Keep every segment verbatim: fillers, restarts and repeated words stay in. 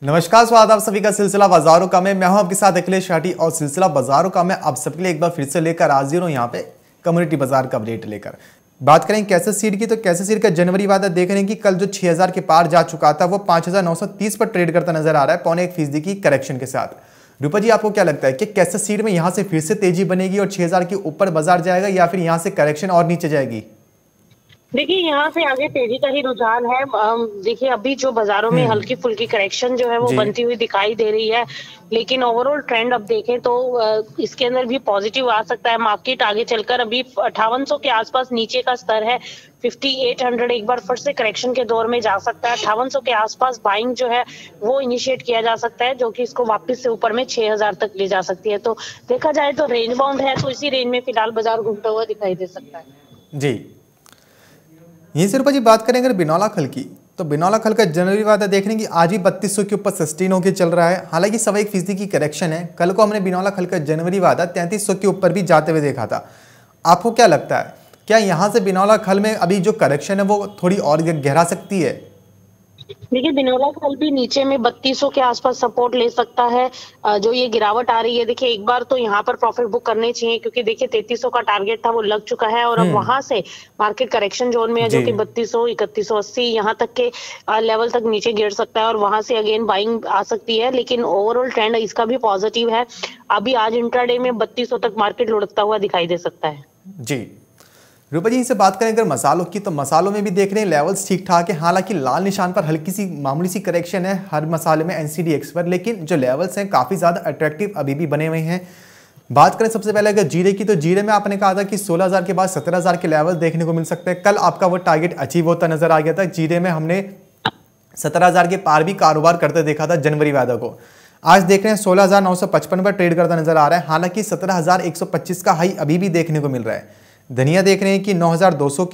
नमस्कार, स्वागत आप सभी का सिलसिला बाजारों का में मैं हूं आपके साथ अखिलेश शाटी और सिलसिला बाजारों का मैं आप सबके लिए एक बार फिर से लेकर हाजिर हूं यहाँ पे कम्युनिटी बाजार का अपडेट लेकर। बात करें कैसे सीड की, तो कैसे सीड का जनवरी वादा देख रहे हैं कि कल जो छह हज़ार के पार जा चुका था वो पाँच हज़ार नौ सौ तीस पर ट्रेड करता नजर आ रहा है, पौने एक फीसदी की करेक्शन के साथ। रूपा जी, आपको क्या लगता है कि कैसे सीड में यहाँ से फिर से तेजी बनेगी और छह हज़ार के ऊपर बाजार जाएगा या फिर यहाँ से करेक्शन और नीचे जाएगी? देखिए, यहाँ से आगे तेजी का ही रुझान है। देखिए, अभी जो बाजारों में हल्की फुल्की करेक्शन जो है वो बनती हुई दिखाई दे रही है, लेकिन ओवरऑल ट्रेंड अब देखें तो इसके अंदर भी पॉजिटिव आ सकता है। मार्केट आगे चलकर अभी अट्ठावन सौ के आसपास नीचे का स्तर है, अट्ठावन सौ एक बार फिर से करेक्शन के दौर में जा सकता है। अट्ठावन सौ के आसपास बाइंग जो है वो इनिशिएट किया जा सकता है, जो कि इसको वापस से ऊपर में छह हज़ार तक ले जा सकती है। तो देखा जाए तो रेंज बाउंड है, तो इसी रेंज में फिलहाल बाजार घूमता हुआ दिखाई दे सकता है। जी, यहीं से रूपा जी बात करें अगर बिनौला खल की, तो बिनौला खल का जनवरी वादा देख रहे हैं कि आज भी बत्तीस सौ के ऊपर सस्टेन होकर चल रहा है। हालांकि सवा एक फीसदी की करेक्शन है। कल को हमने बिनौला खल का जनवरी वादा तैंतीस सौ के ऊपर भी जाते हुए देखा था। आपको क्या लगता है, क्या यहाँ से बिनौला खल में अभी जो करेक्शन है वो थोड़ी और गहरा सकती है? देखिए, बिनौला खल भी नीचे में बत्तीस सौ के आसपास सपोर्ट ले सकता है। जो ये गिरावट आ रही है, देखिए एक बार तो यहाँ पर प्रॉफिट बुक करने चाहिए, क्योंकि देखिए तैंतीस सौ का टारगेट था वो लग चुका है और अब वहां से मार्केट करेक्शन जोन में है, जो कि बत्तीस सौ इकतीस सौ अस्सी यहाँ तक के लेवल तक नीचे गिर सकता है और वहां से अगेन बाइंग आ सकती है। लेकिन ओवरऑल ट्रेंड इसका भी पॉजिटिव है। अभी आज इंट्राडे में बत्तीस सौ तक मार्केट लुढ़कता हुआ दिखाई दे सकता है। जी, रूपा जी से बात करें अगर मसालों की, तो मसालों में भी देख रहे हैं लेवल्स ठीक ठाक है। हालांकि लाल निशान पर हल्की सी मामूली सी करेक्शन है हर मसाले में एनसीडीएक्स पर, लेकिन जो लेवल्स हैं काफ़ी ज़्यादा अट्रैक्टिव अभी भी बने हुए हैं। बात करें सबसे पहले अगर जीरे की, तो जीरे में आपने कहा था कि सोलह हज़ार के बाद सत्रह हज़ार के लेवल देखने को मिल सकते हैं। कल आपका वो टारगेट अचीव होता नजर आ गया था। जीरे में हमने सत्रह हज़ार के पार भी कारोबार करते देखा था जनवरी वादा को। आज देख रहे हैं सोलह हज़ार नौ सौ पचपन पर ट्रेड करता नजर आ रहा है। हालांकि सत्रह हज़ार एक सौ पच्चीस का हाई अभी भी देखने को मिल रहा है। धनिया देख रहे हैं कि नौ हज़ार दो सौ के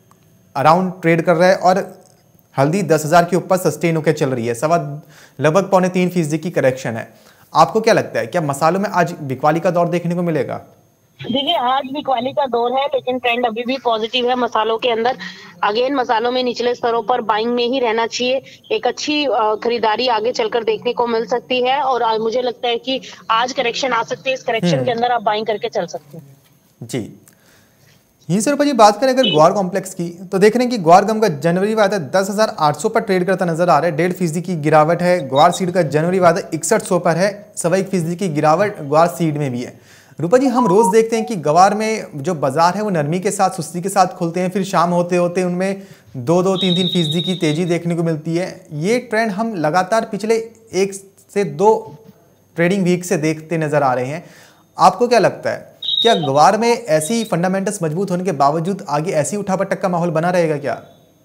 अराउंड ट्रेड कर रहा है और हल्दी दस हज़ार के ऊपर सस्टेन होकर चल रही है। सवा लगभग पौने तीन फीसदी की करेक्शन है। आपको क्या लगता है, क्या मसालों में आज बिकवाली का दौर देखने को मिलेगा? देखिए, आज बिकवाली का दौर है, लेकिन ट्रेंड अभी भी पॉजिटिव है मसालों के अंदर। अगेन मसालों में निचले स्तरों पर बाइंग में ही रहना चाहिए। एक अच्छी खरीदारी आगे चलकर देखने को मिल सकती है और मुझे लगता है कि आज करेक्शन आ सकती है। इस करेक्शन के अंदर आप बाइंग करके चल सकते हैं। जी, यहीं से रूपा जी बात करें अगर ग्वार कॉम्प्लेक्स की, तो देख रहे हैं कि ग्वार गम का जनवरी वादा दस हज़ार आठ सौ पर ट्रेड करता नजर आ रहा है। डेढ़ फीसदी की गिरावट है। ग्वार सीड का जनवरी वादा इकसठ सौ पर है। सवा एक फीसदी की गिरावट ग्वार सीड में भी है। रूपा जी, हम रोज देखते हैं कि ग्वार में जो बाजार है वो नरमी के साथ सुस्ती के साथ खुलते हैं, फिर शाम होते होते उनमें दो दो तीन तीन फीसदी की तेजी देखने को मिलती है। ये ट्रेंड हम लगातार पिछले एक से दो ट्रेडिंग वीक से देखते नजर आ रहे हैं। आपको क्या लगता है, क्या ग्वार में ऐसी फंडामेंटल्स मजबूत होने के बावजूद आगे ऐसी उठापटक का माहौल बना रहेगा क्या?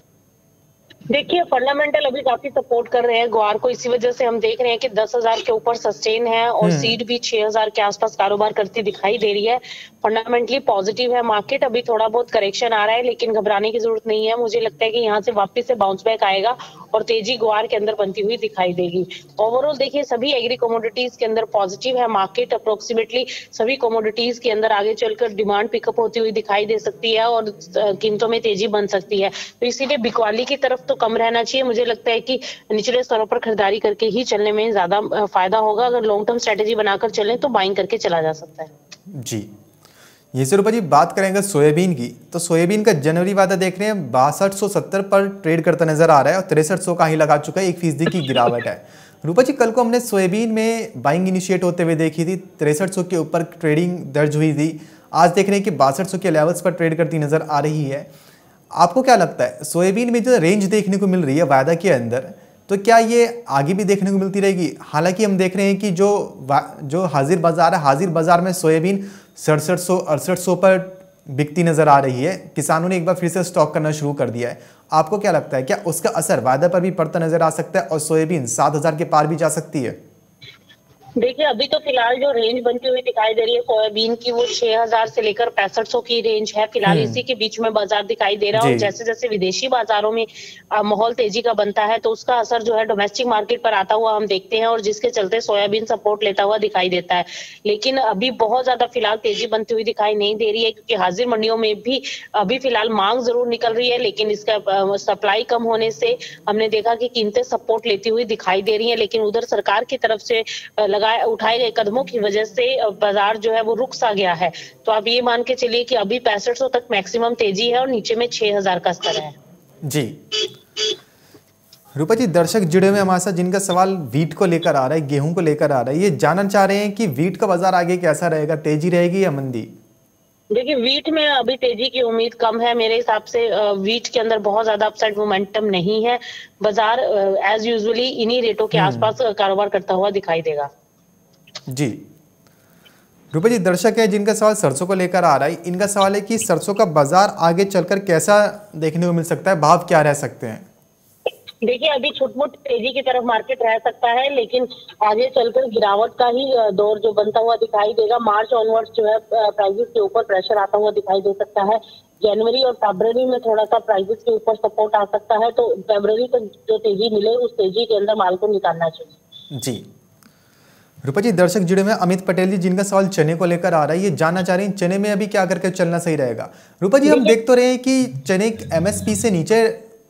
देखिए, फंडामेंटल अभी काफी सपोर्ट कर रहे हैं ग्वार को। इसी वजह से हम देख रहे हैं कि दस हज़ार के ऊपर सस्टेन है और सीड भी छह हज़ार के आसपास कारोबार करती दिखाई दे रही है। फंडामेंटली पॉजिटिव है मार्केट। अभी थोड़ा बहुत करेक्शन आ रहा है, लेकिन घबराने की जरूरत नहीं है। मुझे लगता है कि यहाँ से वापस से बाउंस बैक आएगा और तेजी ग्वार के अंदर बनती हुई दिखाई देगी। ओवरऑल देखिए, सभी एग्री कमोडिटीज के अंदर पॉजिटिव है मार्केट। अप्रोक्सीमेटली सभी कमोडिटीज के अंदर आगे चलकर डिमांड पिकअप होती हुई दिखाई दे सकती है और कीमतों में तेजी बन सकती है। तो इसीलिए बिकवाली की तरफ तो कम रहना चाहिए। मुझे लगता है कि निचले स्तरों पर खरीदारी करके ही चलने में ज्यादा फायदा होगा। अगर लॉन्ग टर्म स्ट्रेटेजी बनाकर चलें तो बाइंग करके चला जा सकता है। जी, ये से रूपा जी बात करेंगे सोयाबीन की, तो सोयाबीन का जनवरी वादा देख रहे हैं बासठ सौ सत्तर पर ट्रेड करता नजर आ रहा है और तिरसठ सौ का ही लगा चुका है। एक फीसदी की गिरावट है। रूपा जी, कल को हमने सोयाबीन में बाइंग इनिशिएट होते हुए देखी थी, तिरसठ सौ के ऊपर ट्रेडिंग दर्ज हुई थी। आज देख रहे हैं कि बासठ सौ के लेवल्स पर ट्रेड करती नजर आ रही है। आपको क्या लगता है, सोयाबीन में जो रेंज देखने को मिल रही है वायदा के अंदर, तो क्या ये आगे भी देखने को मिलती रहेगी? हालांकि हम देख रहे हैं कि जो जो हाजिर बाजार है, हाजिर बाजार में सोयाबीन सड़सठ सौ अड़सठ सौ पर बिकती नजर आ रही है। किसानों ने एक बार फिर से स्टॉक करना शुरू कर दिया है। आपको क्या लगता है, क्या उसका असर वायदा पर भी पड़ता नजर आ सकता है और सोयाबीन सात हज़ार के पार भी जा सकती है? देखिए अभी तो फिलहाल जो रेंज बनती हुई दिखाई दे रही है सोयाबीन की, वो छह हज़ार से लेकर पैंसठ सौ की रेंज है। फिलहाल इसी के हम्म। बीच में बाजार दिखाई दे रहा है, जी। और जैसे जैसे विदेशी बाजारों में अ, माहौल तेजी का बनता है, तो उसका असर जो है डोमेस्टिक मार्केट पर आता हुआ हम देखते हैं, और जिसके चलते सोयाबीन सपोर्ट लेता हुआ दिखाई देता है। लेकिन अभी बहुत ज्यादा फिलहाल तेजी बनती हुई दिखाई नहीं दे रही है, क्योंकि हाजिर मंडियों में भी अभी फिलहाल मांग जरूर निकल रही है, लेकिन इसका अ, सप्लाई कम होने से हमने देखा कि कीमतें सपोर्ट लेती हुई दिखाई दे रही है। लेकिन उधर सरकार की तरफ से अ, लगाए उठाए गए कदमों की वजह से अ, बाजार जो है वो रुक सा गया है। तो आप ये मान के चलिए कि अभी पैंसठ सौ तक मैक्सिमम तेजी है, और नीचे में छह हज़ार का स्तर है। जी। रूपा जी, दर्शक जुड़े हुए हमारे साथ जिनका सवाल वीट को लेकर आ रहा है, गेहूं को लेकर आ रहा है, ये जानना चाह रहे हैं कि वीट का बाजार आगे कैसा रहेगा, तेजी रहेगी या मंदी? देखिए वीट में अभी तेजी की उम्मीद कम है मेरे हिसाब से। अ, वीट के अंदर बहुत ज्यादा अपसाइड मोमेंटम नहीं है। बाजार एज यूजुअली इन्हीं रेटों के हम्म। आसपास अ, कारोबार करता हुआ दिखाई देगा। जी। रूपा जी, दर्शक है जिनका सवाल सरसों को लेकर आ रहा है, इनका सवाल है कि सरसों का बाजार आगे चलकर कैसा देखने को मिल सकता है, भाव क्या रह सकते हैं? देखिए अभी छुटमुट तेजी की तरफ मार्केट रह सकता है, लेकिन आगे चलकर गिरावट का ही अ, दौर जो बनता हुआ दिखाई देगा। मार्च ऑनवर्ड्स जो है प्राइसेस के ऊपर प्रेशर आता हुआ दिखाई दे सकता है। जनवरी और फरवरी में थोड़ा सा प्राइसेस के ऊपर सपोर्ट आ सकता है, तो फरवरी तक जो तेजी मिले उस तेजी के अंदर माल को निकालना चाहिए। जी। रूपा जी, दर्शक जुड़े हुए अमित पटेल जी जिनका सवाल चने को लेकर आ रहा है, ये जानना चाह रहे हैं चने में अभी क्या करके चलना सही रहेगा। रूपा जी, हम देखिए देख तो रहे हैं कि चने एमएसपी से नीचे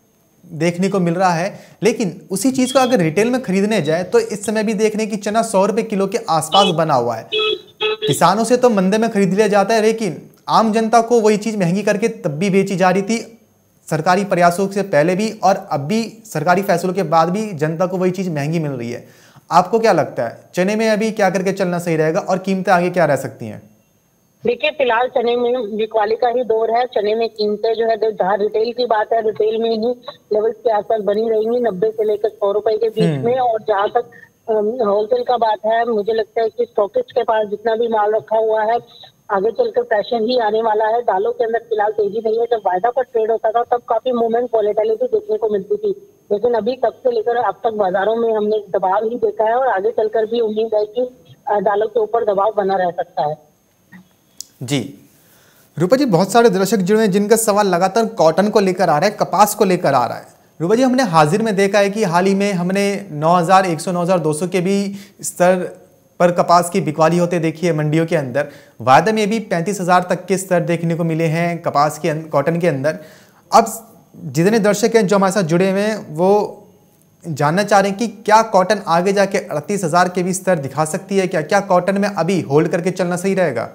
देखने को मिल रहा है, लेकिन उसी चीज को अगर रिटेल में खरीदने जाए तो इस समय भी देख रहे हैं कि चना सौ रुपए किलो के आसपास बना हुआ है। किसानों से तो मंदे में खरीद लिया जाता है, लेकिन आम जनता को वही चीज महंगी करके तब भी बेची जा रही थी, सरकारी प्रयासों से पहले भी और अब भी सरकारी फैसलों के बाद भी जनता को वही चीज महंगी मिल रही है। आपको क्या लगता है, चने में अभी क्या करके चलना सही रहेगा और कीमतें आगे क्या रह सकती हैं? देखिए फिलहाल चने में बिकवाली का ही दौर है। चने में कीमतें जो है, जहाँ रिटेल की बात है, रिटेल में ही लेवल के आसपास बनी रहेंगी, नब्बे से लेकर सौ रुपए के बीच में। और जहाँ तक होलसेल का बात है, मुझे लगता है कि स्टॉकिस्ट के पास जितना भी माल रखा हुआ है, आगे चलकर प्रेशर ही आने वाला है। दालों के अंदर फिलहाल तेजी नहीं है। जब वायदा पर ट्रेड होता था तब काफी मूवमेंट वॉलेटिलिटी देखने को मिलती थी, लेकिन अभी तब से लेकर अब तक बाजारों में हमने दबाव ही देखा है, और आगे चलकर भी उम्मीद है कि दालों के ऊपर दबाव बना रह सकता है। जी। रूपा जी, बहुत सारे दर्शक जुड़े हैं जिनका सवाल लगातार कॉटन को लेकर आ रहा है, कपास को लेकर आ रहा है। रूपा जी, हमने हाजिर में देखा है कि हाल ही में हमने नौ हज़ार एक सौ नौ हज़ार दो सौ के भी स्तर पर कपास की बिकवाली होते देखी है मंडियों के अंदर। वायदे में भी पैंतीस हज़ार तक के स्तर देखने को मिले हैं कपास के कॉटन के अंदर। अब जितने दर्शक हैं जो हमारे साथ जुड़े हुए हैं वो जानना चाह रहे हैं कि क्या कॉटन आगे जाके अड़तीस हज़ार के भी स्तर दिखा सकती है? क्या क्या कॉटन में अभी होल्ड करके चलना सही रहेगा?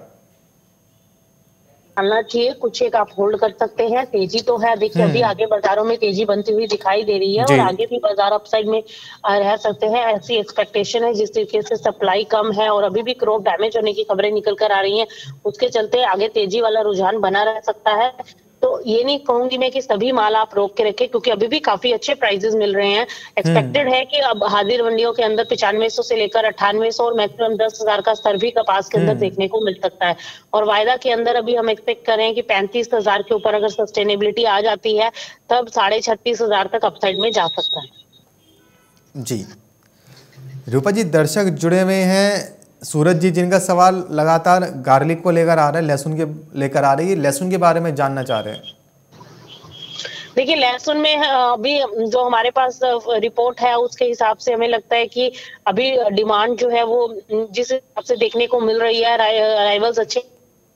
चलना चाहिए, कुछ एक आप होल्ड कर सकते हैं। तेजी तो है, देखिए अभी आगे बाजारों में तेजी बनती हुई दिखाई दे रही है, और आगे भी बाजार अपसाइड में रह सकते हैं, ऐसी एक्सपेक्टेशन है। जिस तरीके से सप्लाई कम है और अभी भी क्रॉप डैमेज होने की खबरें निकल कर आ रही हैं, उसके चलते आगे तेजी वाला रुझान बना रह सकता है। तो ये नहीं कहूंगी मैं कि सभी माल आप रोक के रखें, क्योंकि अभी भी काफी अच्छे प्राइसेस मिल रहे हैं। एक्सपेक्टेड है कि अब हाजिर मंडियों के अंदर पिचानवे सौ से लेकर अट्ठानवे सौ और मैक्सिमम दस हजार का स्तर भी कपास के अंदर देखने को मिल सकता है। और वायदा के अंदर अभी हम एक्सपेक्ट कर रहे हैं कि पैंतीस हजार के ऊपर अगर सस्टेनेबिलिटी आ जाती है, तब साढ़े छत्तीस हजार तक अपसाइड में जा सकता है। जी। रूपा जी, दर्शक जुड़े हुए हैं सूरज जी जिनका सवाल लगातार गार्लिक को लेकर आ रहा है, लहसुन के लेकर आ रही है, लहसुन के बारे में जानना चाह रहे हैं। देखिए लहसुन में अभी जो हमारे पास रिपोर्ट है उसके हिसाब से हमें लगता है कि अभी डिमांड जो है वो जिस हिसाब से देखने को मिल रही है, अराइवल्स अच्छे,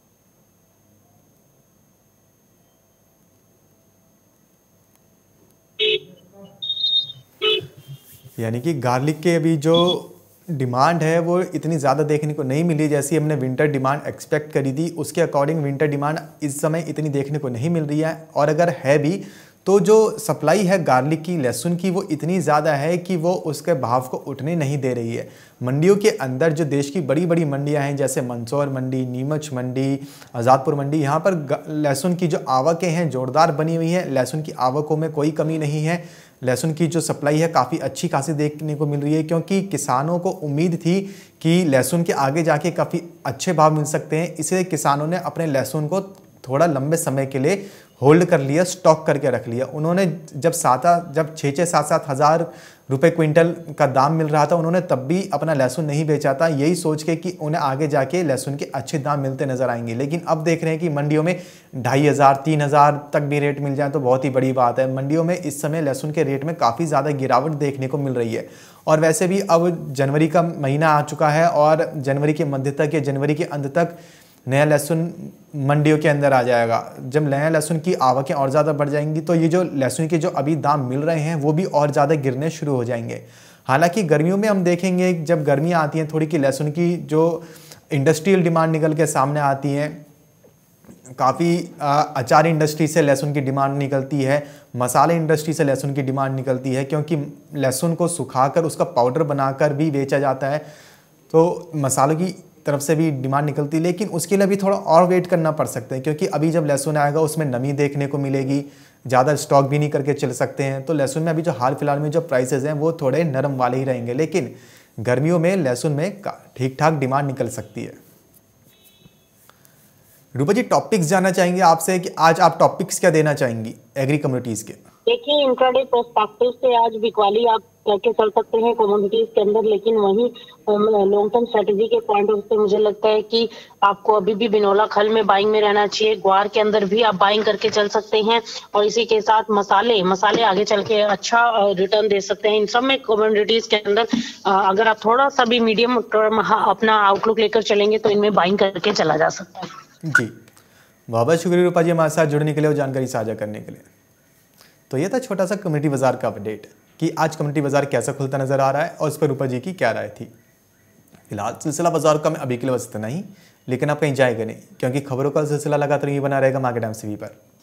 यानी कि गार्लिक के अभी जो डिमांड है वो इतनी ज़्यादा देखने को नहीं मिली जैसी हमने विंटर डिमांड एक्सपेक्ट करी थी। उसके अकॉर्डिंग विंटर डिमांड इस समय इतनी देखने को नहीं मिल रही है, और अगर है भी तो जो सप्लाई है गार्लिक की, लहसुन की, वो इतनी ज़्यादा है कि वो उसके भाव को उठने नहीं दे रही है। मंडियों के अंदर जो देश की बड़ी बड़ी मंडियां हैं जैसे मंदसौर मंडी, नीमच मंडी, आज़ादपुर मंडी, यहाँ पर लहसुन की जो आवकें हैं जोरदार बनी हुई हैं। लहसुन की आवकों में कोई कमी नहीं है। लहसुन की जो सप्लाई है काफ़ी अच्छी खासी देखने को मिल रही है, क्योंकि किसानों को उम्मीद थी कि लहसुन के आगे जाके काफ़ी अच्छे भाव मिल सकते हैं, इसलिए किसानों ने अपने लहसुन को थोड़ा लंबे समय के लिए होल्ड कर लिया, स्टॉक करके रख लिया। उन्होंने जब सात जब छः छः सात सात हज़ार रुपये क्विंटल का दाम मिल रहा था, उन्होंने तब भी अपना लहसुन नहीं बेचा था, यही सोच के कि उन्हें आगे जाके लहसुन के अच्छे दाम मिलते नज़र आएंगे। लेकिन अब देख रहे हैं कि मंडियों में ढाई हज़ार तीन हज़ार तक भी रेट मिल जाए तो बहुत ही बड़ी बात है। मंडियों में इस समय लहसुन के रेट में काफ़ी ज़्यादा गिरावट देखने को मिल रही है। और वैसे भी अब जनवरी का महीना आ चुका है और जनवरी के मध्य तक या जनवरी के अंत तक नया लहसुन मंडियों के अंदर आ जाएगा। जब नया लहसुन की आवकें और ज़्यादा बढ़ जाएंगी तो ये जो लहसुन के जो अभी दाम मिल रहे हैं वो भी और ज़्यादा गिरने शुरू हो जाएंगे। हालांकि गर्मियों में हम देखेंगे जब गर्मियाँ आती हैं थोड़ी कि लहसुन की जो इंडस्ट्रियल डिमांड निकल के सामने आती है, काफ़ी अचार इंडस्ट्री से लहसुन की डिमांड निकलती है, मसाले इंडस्ट्री से लहसुन की डिमांड निकलती है, क्योंकि लहसुन को सुखाकर उसका पाउडर बनाकर भी बेचा जाता है तो मसालों की तरफ से भी डिमांड निकलती है। लेकिन उसके लिए भी थोड़ा और वेट करना पड़ सकता है, क्योंकि अभी जब लहसुन आएगा उसमें नमी देखने को मिलेगी, ज़्यादा स्टॉक भी नहीं करके चल सकते हैं। तो लहसुन में अभी जो हाल फिलहाल में जो प्राइसेस हैं वो थोड़े नरम वाले ही रहेंगे, लेकिन गर्मियों में लहसुन में ठीक ठाक डिमांड निकल सकती है। रूपा जी, टॉपिक्स जानना चाहेंगे आपसे कि आज आप टॉपिक्स क्या देना चाहेंगी एग्री कम्युनिटीज़ के? देखिए, इंट्राडे पर्सपेक्टिव से आज बिकवाली आप करके चल सकते हैं कमोडिटीज के अंदर, लेकिन वहीं लॉन्ग टर्म स्ट्रेटेजी के पॉइंट ऑफ से मुझे लगता है कि आपको अभी भी बिनोला खल में बाइंग में रहना चाहिए। ग्वार के अंदर भी आप बाइंग करके चल सकते हैं और इसी के साथ मसाले मसाले आगे चल के अच्छा रिटर्न दे सकते हैं। इन सब में कमोडिटीज के अंदर अगर आप थोड़ा सा भी मीडियम टर्म अपना आउटलुक लेकर चलेंगे तो इनमें बाइंग करके चला जा सकता है। जी, बहुत बहुत शुक्रिया रूपा जी हमारे साथ जुड़ने के लिए और जानकारी साझा करने के लिए। तो ये था छोटा सा कम्युनिटी बाजार का अपडेट कि आज कम्युनिटी बाजार कैसा खुलता नजर आ रहा है और उस पर रूपा जी की क्या राय थी। फिलहाल सिलसिला बाजार का मैं अभी के लिए बस इतना ही, लेकिन आप कहीं जाएगा नहीं, क्योंकि खबरों का सिलसिला लगातार ये बना रहेगा मार्केट टाइम्स टीवी पर।